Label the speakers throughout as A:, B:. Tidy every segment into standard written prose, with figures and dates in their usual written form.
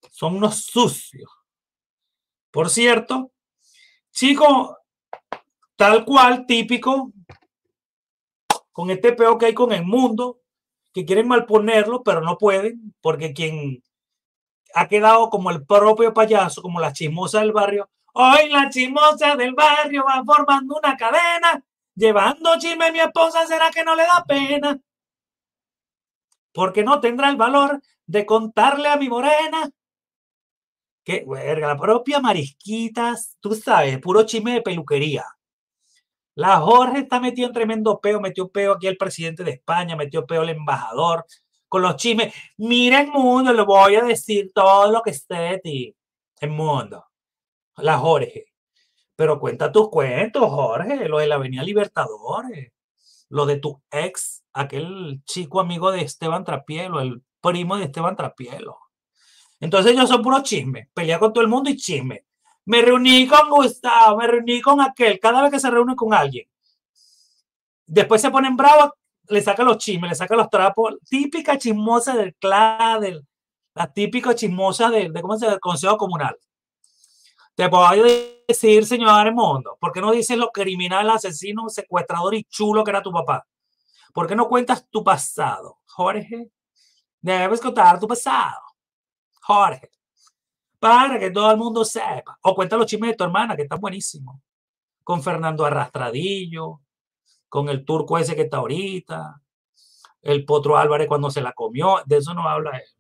A: Son unos sucios. Por cierto, chico, tal cual, típico, con este peo que hay con el mundo, que quieren malponerlo, pero no pueden, porque quien ha quedado como el propio payaso, como la chismosa del barrio. Hoy la chismosa del barrio va formando una cadena, llevando chisme mi esposa, ¿será que no le da pena? Porque no tendrá el valor de contarle a mi morena. Que, verga, la propia Marisquitas, tú sabes, puro chisme de peluquería. La Jorge está metido en tremendo peo, metió peo aquí el presidente de España, metió peo el embajador, con los chismes. Miren, mundo, le voy a decir todo lo que esté de ti. El mundo. La Jorge. Pero cuenta tus cuentos, Jorge, lo de la Avenida Libertadores, lo de tu ex, aquel chico amigo de Esteban Trapielo, el primo de Esteban Trapielo. Entonces ellos son puros chismes, pelea con todo el mundo y chisme. Me reuní con Gustavo, me reuní con aquel, cada vez que se reúne con alguien. Después se ponen bravos, le sacan los chismes, le sacan los trapos. Típica chismosa del clan, la típica chismosa de ¿cómo se llama? Del Consejo Comunal. Te puedo decir, señor Armando, ¿por qué no dices lo criminal, asesino, secuestrador y chulo que era tu papá? ¿Por qué no cuentas tu pasado, Jorge? Debes contar tu pasado, Jorge, para que todo el mundo sepa. O cuenta los chismes de tu hermana, que están buenísimos. Con Fernando Arrastradillo, con el turco ese que está ahorita, el Potro Álvarez cuando se la comió. De eso no habla él.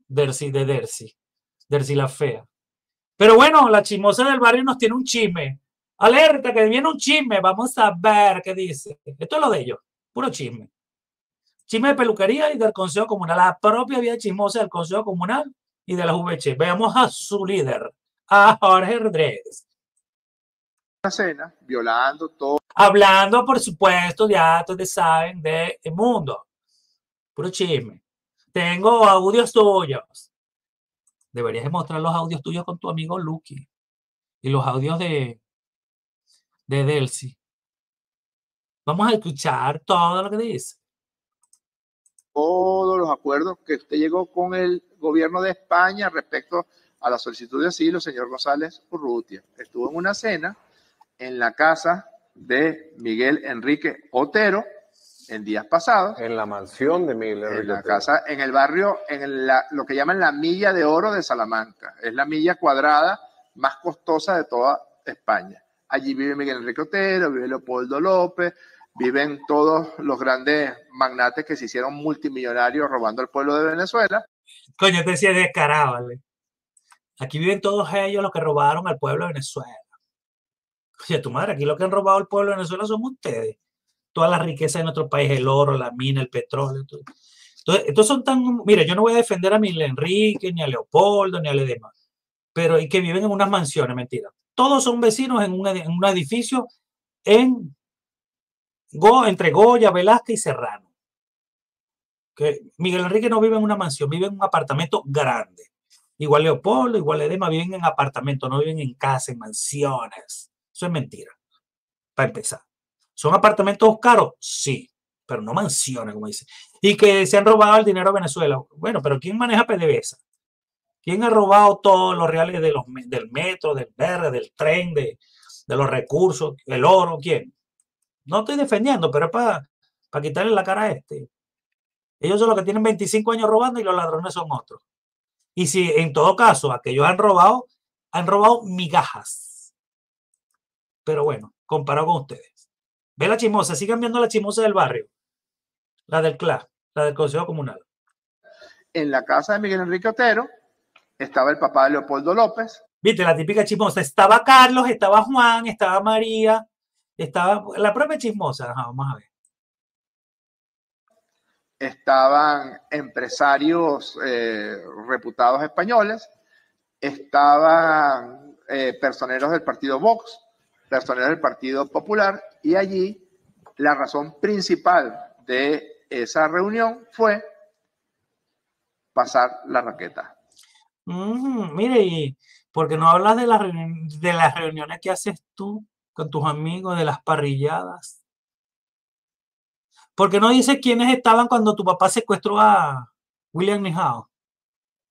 A: Dercy la fea. Pero bueno, la chismosa del barrio nos tiene un chisme. Alerta, que viene un chisme. Vamos a ver qué dice. Esto es lo de ellos. Puro chisme. Chisme de peluquería y del Consejo Comunal. La propia vida chismosa del Consejo Comunal y de la VC. Veamos a su líder, a Jorge Rodríguez.
B: Una cena, violando todo.
A: Hablando, por supuesto, ya ustedes saben, del mundo. Puro chisme. Tengo audios tuyos. Deberías mostrar los audios tuyos con tu amigo Lucky. Y los audios de Delcy. Vamos a escuchar todo lo que dice.
B: Todos los acuerdos que usted llegó con el gobierno de España respecto a la solicitud de asilo, señor González Urrutia. Estuvo en una cena en la casa de Miguel Enrique Otero en días pasados.
C: En la mansión de Miguel Enrique
B: En la casa, en el barrio, lo que llaman la Milla de Oro de Salamanca. Es la milla cuadrada más costosa de toda España. Allí vive Miguel Enrique Otero, vive Leopoldo López, viven todos los grandes magnates que se hicieron multimillonarios robando al pueblo de Venezuela.
A: Coño, te decía descarado, ¿vale? Aquí viven todos ellos los que robaron al pueblo de Venezuela. Oye, tu madre, aquí lo que han robado al pueblo de Venezuela son ustedes. Toda la riqueza de nuestro país, el oro, la mina, el petróleo. Todo. Entonces, estos son tan... Mira, yo no voy a defender a Miguel Enrique, ni a Leopoldo, ni a los demás. Pero y que viven en unas mansiones, mentira. Todos son vecinos en un edificio entre Goya, Velázquez y Serrano. Que Miguel Enrique no vive en una mansión, vive en un apartamento grande. Igual Leopoldo, igual Edema, viven en apartamentos, no viven en casas, en mansiones. Eso es mentira, para empezar. ¿Son apartamentos caros? Sí, pero no mansiones, como dice. Y que se han robado el dinero a Venezuela. Bueno, pero ¿quién maneja PDVSA? ¿Quién ha robado todos los reales del metro, del verde, del tren, de los recursos, el oro? ¿Quién? No estoy defendiendo, pero es para quitarle la cara a este. Ellos son los que tienen 25 años robando y los ladrones son otros. Y si en todo caso aquellos han robado migajas. Pero bueno, comparado con ustedes. Ve la chismosa, sigan viendo la chismosa del barrio. La del CLA, la del Consejo Comunal.
B: En la casa de Miguel Enrique Otero estaba el papá de Leopoldo López.
A: Viste, la típica chismosa. Estaba Carlos, estaba Juan, estaba María, estaba la propia chismosa. Ajá, vamos a ver.
B: Estaban empresarios reputados españoles, estaban personeros del partido Vox, personeros del Partido Popular, y allí la razón principal de esa reunión fue pasar la raqueta.
A: Mire, ¿y por qué no hablas de las reuniones que haces tú con tus amigos, de las parrilladas? ¿Por qué no dices quiénes estaban cuando tu papá secuestró a William Nijao?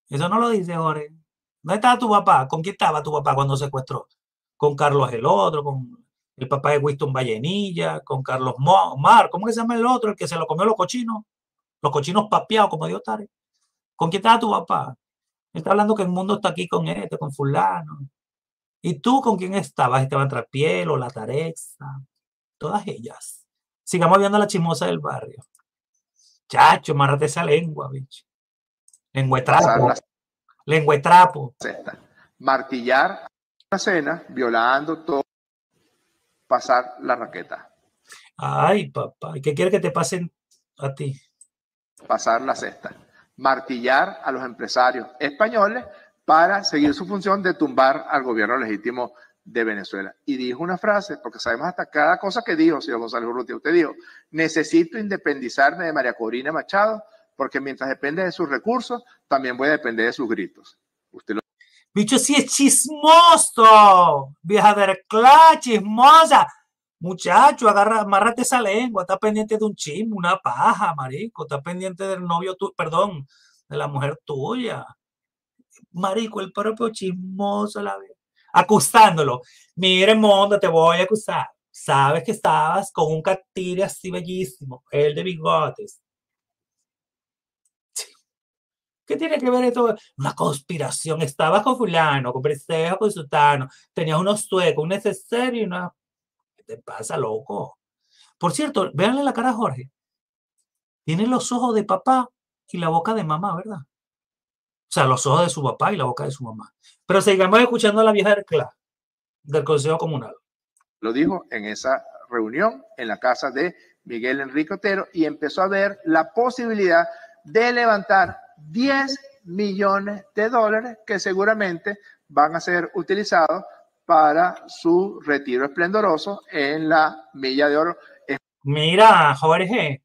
A: Eso no lo dice Jorge. ¿Dónde estaba tu papá? ¿Con quién estaba tu papá cuando secuestró? Con Carlos el otro, con el papá de Winston Vallenilla, con Carlos Mar, ¿cómo que se llama el otro? El que se lo comió los cochinos papeados como Dios tare. ¿Con quién estaba tu papá? Él está hablando que el mundo está aquí con este, con fulano. ¿Y tú con quién estabas? Esteban Trapielo, La Tarexa, todas ellas. Sigamos viendo a la chismosa del barrio. Chacho, márrate esa lengua, bicho. Lengua de
B: pasar
A: trapo.
B: la
A: Lengua de trapo.
B: cesta, martillar la cena, violando todo, pasar la raqueta,
A: Ay, papá, ¿qué quiere que te pasen a ti?
B: pasar la cesta, martillar a los empresarios españoles para seguir su función de tumbar al gobierno legítimo de Venezuela. Y dijo una frase, porque sabemos hasta cada cosa que dijo, señor González Urrutia. Usted dijo: necesito independizarme de María Corina Machado, porque mientras depende de sus recursos, también voy a depender de sus gritos. Usted lo...
A: Bicho, sí es chismoso. Vieja de cla, chismosa. Muchacho, agarra, amárrate esa lengua. Está pendiente de un chisme, una paja, marico. Está pendiente del novio tuyo, perdón, de la mujer tuya. Marico, el propio chismoso, la vez. Acusándolo. Mire, Mondo, te voy a acusar. Sabes que estabas con un catire así bellísimo, el de bigotes. ¿Qué tiene que ver esto? Una conspiración. Estabas con fulano, con Brisejo, con Sutano. Tenías unos suecos, un necesario y una... ¿Qué te pasa, loco? Por cierto, véanle la cara a Jorge. Tiene los ojos de papá y la boca de mamá, ¿verdad? O sea, los ojos de su papá y la boca de su mamá. Pero sigamos escuchando a la vieja del Consejo Comunal.
B: Lo dijo en esa reunión en la casa de Miguel Enrique Otero, y empezó a ver la posibilidad de levantar 10 millones de dólares que seguramente van a ser utilizados para su retiro esplendoroso en la Milla de Oro.
A: Mira, Jorge,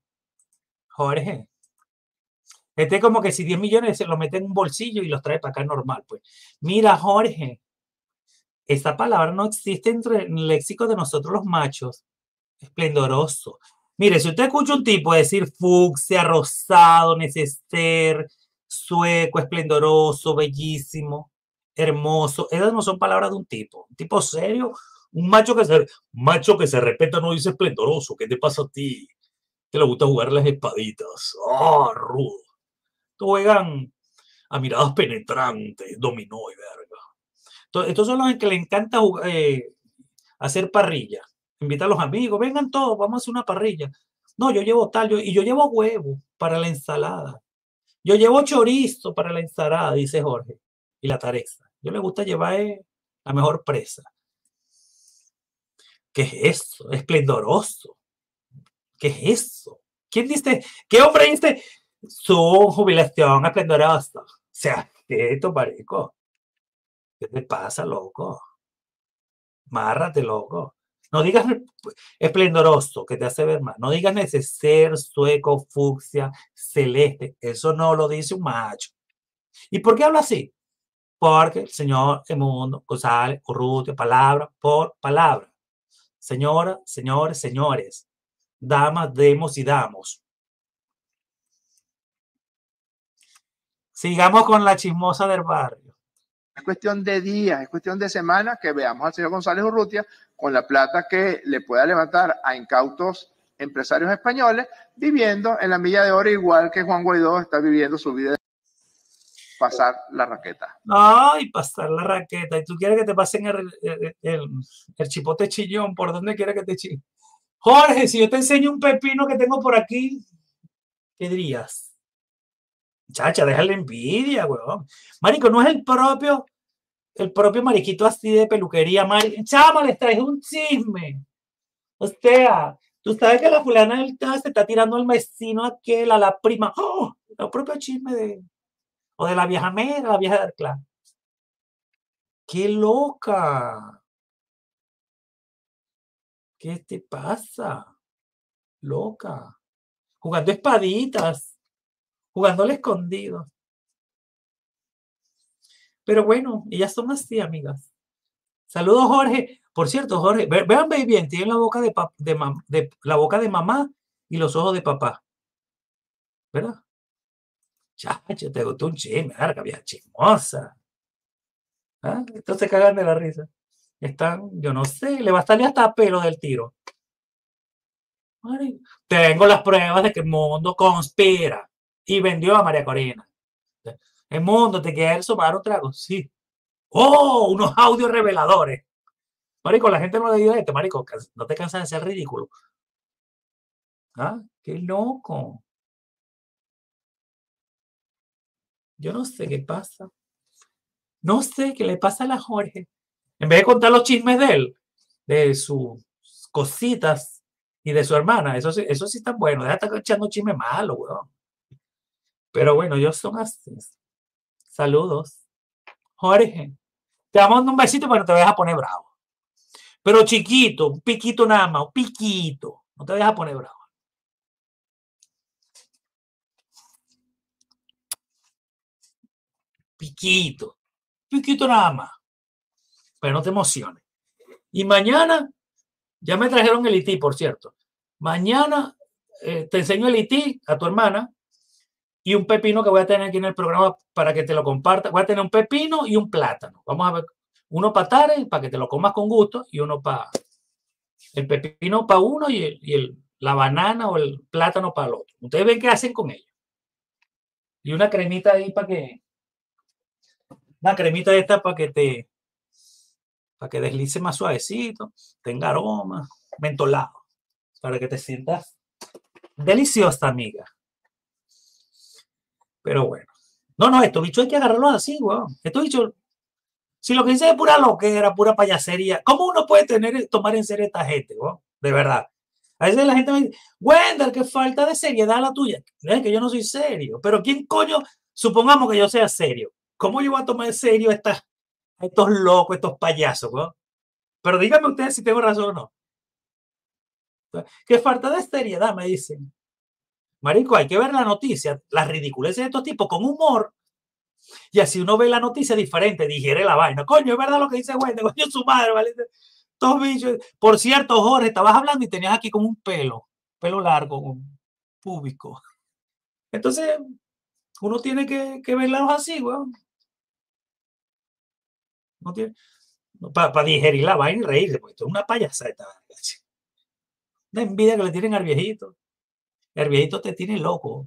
A: este es como que si 10 millones se los mete en un bolsillo y los trae para acá normal, pues. Mira, Jorge, esta palabra no existe entre el léxico de nosotros los machos. Esplendoroso. Mire, si usted escucha un tipo decir fucsia, rosado, neceser, sueco, esplendoroso, bellísimo, hermoso, esas no son palabras de un tipo serio, un macho que se respeta no dice esplendoroso. ¿Qué te pasa a ti? Que le gusta jugar las espaditas. Oh, rudo. Juegan a miradas penetrantes, dominó y verga. Entonces, estos son los que le encanta hacer parrilla. Invita a los amigos, vengan todos, vamos a hacer una parrilla. No, yo llevo tal, y yo llevo huevo para la ensalada. Yo llevo chorizo para la ensalada, dice Jorge. Y la Tarexa. Yo le gusta llevar la mejor presa. ¿Qué es eso? Esplendoroso. ¿Qué es eso? ¿Quién dice? ¿Qué hombre dice? Su jubilación esplendorosa. O sea, ¿qué es esto, marico? ¿Qué te pasa, loco? Márrate, loco. No digas esplendoroso, que te hace ver mal. No digas neceser, sueco, fucsia, celeste. Eso no lo dice un macho. ¿Y por qué habla así? Porque el señor Emundo González Urrutia, palabra por palabra. Señora, señores, señores. Damas, demos y damos. Sigamos con la chismosa del barrio.
B: Es cuestión de días, es cuestión de semanas que veamos al señor González Urrutia con la plata que le pueda levantar a incautos empresarios españoles, viviendo en la Milla de Oro, igual que Juan Guaidó está viviendo su vida de pasar la raqueta.
A: Ay, pasar la raqueta. ¿Y tú quieres que te pasen el chipote chillón? ¿Por dónde quieres que te chille? Jorge, si yo te enseño un pepino que tengo por aquí, ¿qué dirías? Chacha, deja la envidia, weón. Marico, no es el propio mariquito así de peluquería, marico. Chama, les traje un chisme. O sea, tú sabes que la fulana del se está tirando al vecino aquel, a la prima. ¡Oh! El propio chisme o de la vieja mera, la vieja del clan. ¡Qué loca! ¿Qué te pasa? Loca. Jugando espaditas. Jugando al escondido. Pero bueno, ellas son así, amigas. Saludos, Jorge. Por cierto, Jorge, vean bien, tienen la boca la boca de mamá y los ojos de papá. ¿Verdad? Chacho, te gustó un chisme, verga, vieja chismosa. ¿Ah? Entonces cagan de la risa. Están, yo no sé, le va a salir hasta pelo del tiro. Marico, tengo las pruebas de que el mundo conspira y vendió a María Corina. El mundo te quiere sumar un trago, sí. ¡Oh! Unos audios reveladores. Marico, la gente no le dice esto, marico, no te cansas de ser ridículo. ¿Ah? ¡Qué loco! Yo no sé qué pasa. No sé qué le pasa a la Jorge. En vez de contar los chismes de él, de sus cositas y de su hermana, eso sí está bueno. Deja de estar echando chisme malo, weón. Pero bueno, ellos son así. Saludos. Jorge, te damos un besito para no te vayas a poner bravo. Pero chiquito, un piquito nada más, un piquito. No te vayas a poner bravo. Piquito. Piquito nada más. Pero no te emociones. Y mañana, ya me trajeron el IT, por cierto. Mañana te enseño el IT a tu hermana y un pepino que voy a tener aquí en el programa para que te lo comparta. Voy a tener un pepino y un plátano. Vamos a ver, uno para Tare, para que te lo comas con gusto, y uno para el pepino para uno y la banana o el plátano para el otro. Ustedes ven qué hacen con ellos. Y una cremita ahí para que, una cremita de esta para que deslice más suavecito, tenga aroma, mentolado, para que te sientas deliciosa, amiga. Pero bueno. No, estos bichos hay que agarrarlos así, weón. Estos bichos, si lo que dice es pura loquera, pura payasería, ¿cómo uno puede tomar en serio esta gente, weón? De verdad. A veces la gente me dice, Wendell, qué falta de seriedad la tuya. Es que yo no soy serio. Pero ¿quién coño? Supongamos que yo sea serio. ¿Cómo yo voy a tomar en serio a estos locos, estos payasos, weón? Pero díganme ustedes si tengo razón o no. Qué falta de seriedad, me dicen. Marico, hay que ver la noticia, las ridiculeces de estos tipos con humor. Y así uno ve la noticia diferente, digiere la vaina. Coño, es verdad lo que dice Wendell, coño, su madre, ¿vale? Todos bichos. Por cierto, Jorge, estabas hablando y tenías aquí como un pelo largo, un púbico. Entonces, uno tiene que verlos así, weón. No tiene, para digerir la vaina y reírse, porque esto es una payaseta. Una envidia que le tienen al viejito. El viejito te tiene loco.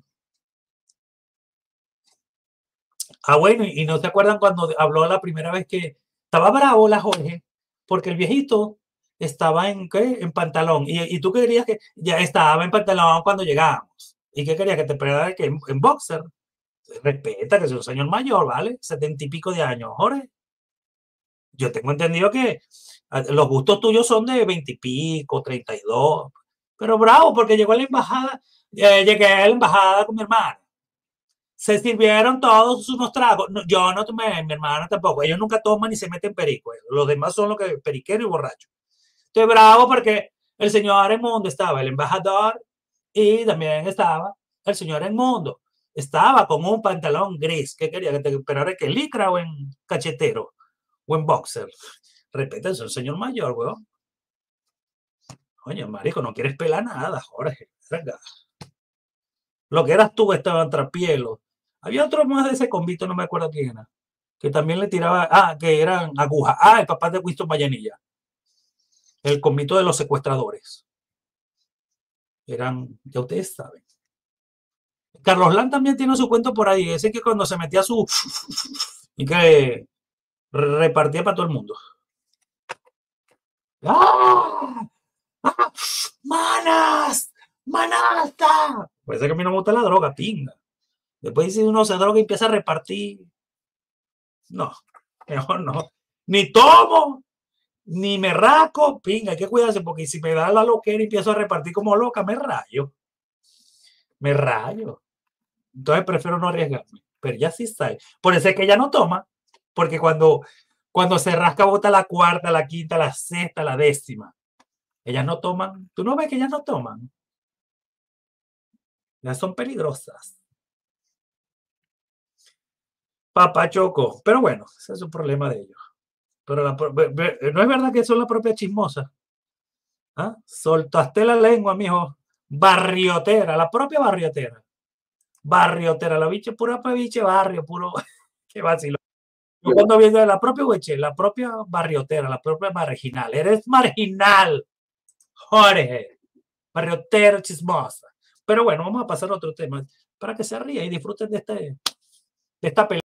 A: Bueno, y no se acuerdan cuando habló la primera vez que estaba bravo la Jorge, porque el viejito estaba en pantalón. Y tú querías que ya estaba en pantalón cuando llegábamos. ¿Y qué querías? Que te esperara que en boxer. Respeta que es un señor mayor, ¿vale? 70 y pico de años, Jorge. Yo tengo entendido que los gustos tuyos son de 20 y pico, 32. Pero bravo, porque llegó a la embajada, llegué a la embajada con mi hermana. Se sirvieron todos unos tragos. No, yo no tomé, mi hermana tampoco. Ellos nunca toman ni se meten perico. Los demás son los que periqueros y borrachos. Estoy bravo porque el señor Edmundo estaba, el embajador, y también estaba el señor Edmundo. Estaba con un pantalón gris. ¿Qué quería? ¿Que te esperara que licra o en cachetero? O en boxer. Respeta, es un señor mayor, weón. Coño, marico, no quieres pelar nada, Jorge. Venga. Lo que eras tú estaba en trapielo. Había otro más de ese convito, no me acuerdo quién era, que también le tiraba, que eran agujas. El papá de Winston Vallenilla. El convito de los secuestradores. Eran, ya ustedes saben. Carlos Lan también tiene su cuento por ahí. Ese que cuando se metía su y que repartía para todo el mundo. ¡Ah! ¡Ah! ¡Manas! ¡Manasta! Puede ser que a mí no me gusta la droga, pinga. Después si uno se droga y empieza a repartir. No, mejor no. Ni tomo, ni me raco, pinga, hay que cuidarse porque si me da la loquera y empiezo a repartir como loca, me rayo. Me rayo. Entonces prefiero no arriesgarme. Pero ya sí está. Por eso es que ella no toma, porque cuando se rasca bota la cuarta, la quinta, la sexta, la décima. Ellas no toman. ¿Tú no ves que ellas no toman? Ellas son peligrosas. Papá Choco. Pero bueno, ese es un problema de ellos. Pero no es verdad que son la propia chismosa. ¿Ah? Soltaste la lengua, mijo. Barriotera, la propia barriotera. barriotera, la bicha pura biche barrio, puro, qué vacilo. Yo cuando viene de la propia Hueche, la propia barriotera, la propia marginal, eres marginal, Jorge, barriotera chismosa. Pero bueno, vamos a pasar a otro tema, para que se ría y disfruten de esta pelea.